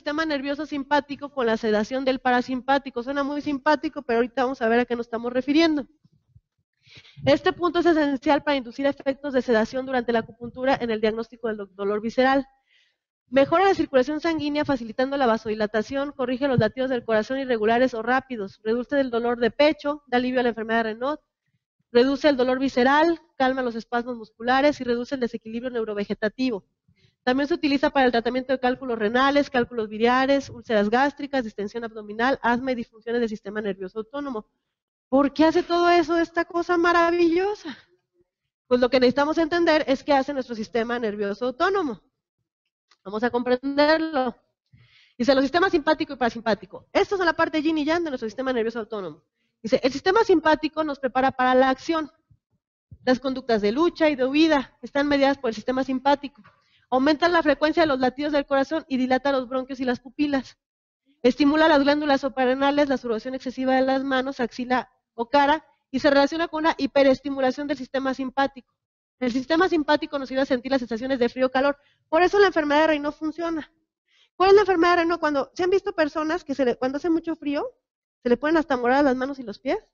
sistema nervioso simpático con la sedación del parasimpático. Suena muy simpático, pero ahorita vamos a ver a qué nos estamos refiriendo. Este punto es esencial para inducir efectos de sedación durante la acupuntura en el diagnóstico del dolor visceral. Mejora la circulación sanguínea facilitando la vasodilatación, corrige los latidos del corazón irregulares o rápidos, reduce el dolor de pecho, da alivio a la enfermedad de Raynaud, reduce el dolor visceral, calma los espasmos musculares y reduce el desequilibrio neurovegetativo. También se utiliza para el tratamiento de cálculos renales, cálculos biliares, úlceras gástricas, distensión abdominal, asma y disfunciones del sistema nervioso autónomo. ¿Por qué hace todo eso esta cosa maravillosa? Pues lo que necesitamos entender es qué hace nuestro sistema nervioso autónomo. Vamos a comprenderlo. Dice, los sistemas simpático y parasimpático. Estos son la parte yin y yang de nuestro sistema nervioso autónomo. Dice, el sistema simpático nos prepara para la acción. Las conductas de lucha y de huida están mediadas por el sistema simpático. Aumenta la frecuencia de los latidos del corazón y dilata los bronquios y las pupilas. Estimula las glándulas suprarrenales, la sudoración excesiva de las manos, axila o cara, y se relaciona con una hiperestimulación del sistema simpático. El sistema simpático nos ayuda a sentir las sensaciones de frío o calor. Por eso la enfermedad de Raynaud funciona. ¿Cuál es la enfermedad de Raynaud? Cuando se han visto personas que cuando hace mucho frío, se le ponen hasta moradas las manos y los pies.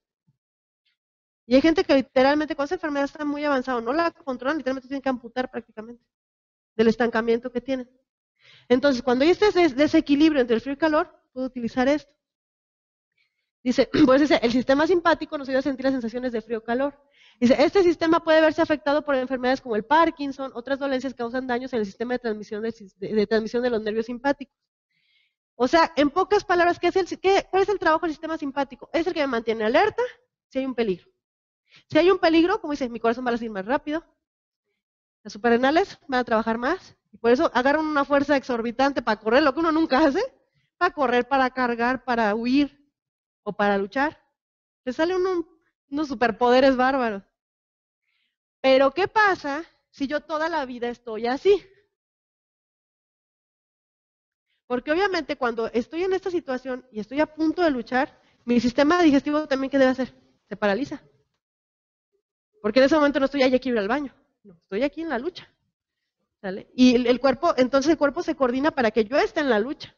Y hay gente que literalmente cuando esa enfermedad está muy avanzada, no la controlan, literalmente tienen que amputar prácticamente del estancamiento que tienen. Entonces, cuando hay este desequilibrio entre el frío y el calor, puedo utilizar esto. Dice, pues dice, el sistema simpático nos ayuda a sentir las sensaciones de frío o calor. Dice, este sistema puede verse afectado por enfermedades como el Parkinson, otras dolencias que causan daños en el sistema de transmisión de los nervios simpáticos. O sea, en pocas palabras, ¿cuál es el trabajo del sistema simpático? Es el que me mantiene alerta si hay un peligro. Si hay un peligro, como dice, mi corazón va a latir más rápido, las suprarrenales van a trabajar más, y por eso agarran una fuerza exorbitante para correr, lo que uno nunca hace, para correr, para cargar, para huir o para luchar. Le salen unos superpoderes bárbaros. Pero ¿qué pasa si yo toda la vida estoy así? Porque obviamente cuando estoy en esta situación y estoy a punto de luchar, mi sistema digestivo también, ¿qué debe hacer? Se paraliza. Porque en ese momento no estoy ahí aquí ir al baño, no, estoy aquí en la lucha. ¿Sale? Y entonces el cuerpo se coordina para que yo esté en la lucha.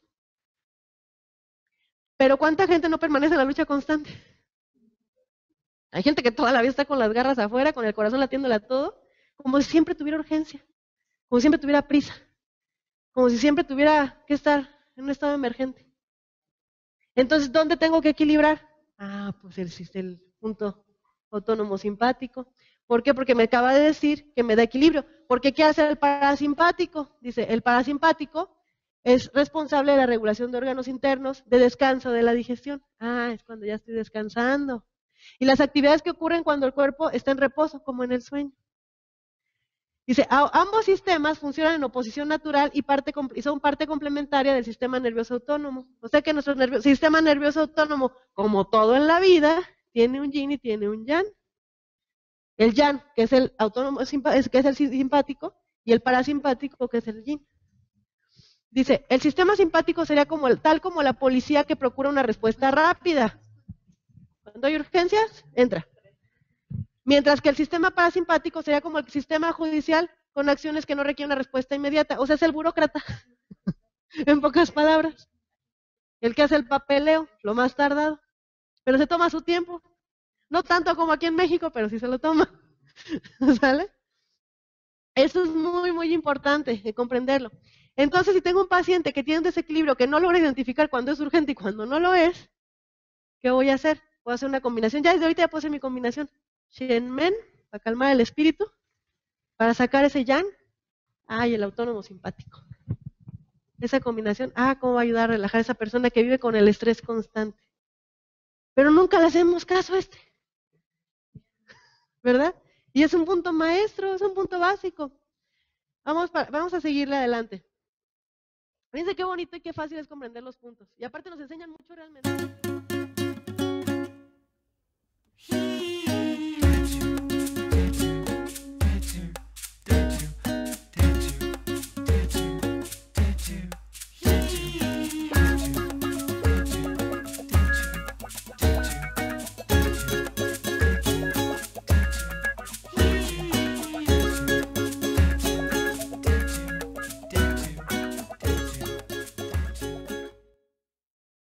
Pero ¿cuánta gente no permanece en la lucha constante? Hay gente que toda la vida está con las garras afuera, con el corazón latiéndole a todo, como si siempre tuviera urgencia, como si siempre tuviera prisa, como si siempre tuviera que estar en un estado emergente. Entonces, ¿dónde tengo que equilibrar? Pues el punto autónomo simpático. ¿Por qué? Porque me acaba de decir que me da equilibrio. Porque ¿qué hace el parasimpático? Dice, el parasimpático es responsable de la regulación de órganos internos, de descanso, de la digestión. Es cuando ya estoy descansando. Y las actividades que ocurren cuando el cuerpo está en reposo, como en el sueño. Dice, ambos sistemas funcionan en oposición natural y son parte complementaria del sistema nervioso autónomo. O sea que nuestro sistema nervioso autónomo, como todo en la vida, tiene un yin y tiene un yang. El yang, que es el autónomo, que es el simpático, y el parasimpático, que es el yin. Dice, el sistema simpático sería tal como la policía que procura una respuesta rápida. Cuando hay urgencias, entra. Mientras que el sistema parasimpático sería como el sistema judicial con acciones que no requieren una respuesta inmediata. O sea, es el burócrata, en pocas palabras. El que hace el papeleo, lo más tardado. Pero se toma su tiempo. No tanto como aquí en México, pero sí se lo toma. ¿Sale? Eso es muy, muy importante de comprenderlo. Entonces, si tengo un paciente que tiene un desequilibrio que no logra identificar cuando es urgente y cuando no lo es, ¿qué voy a hacer? Voy a hacer una combinación. Ya desde ahorita ya puedo hacer mi combinación. Shen-Men, para calmar el espíritu, para sacar ese yang, y el autónomo simpático. Esa combinación, cómo va a ayudar a relajar a esa persona que vive con el estrés constante. Pero nunca le hacemos caso a ¿verdad? Y es un punto maestro, es un punto básico. Vamos a seguirle adelante. Fíjense qué bonito y qué fácil es comprender los puntos. Y aparte nos enseñan mucho realmente.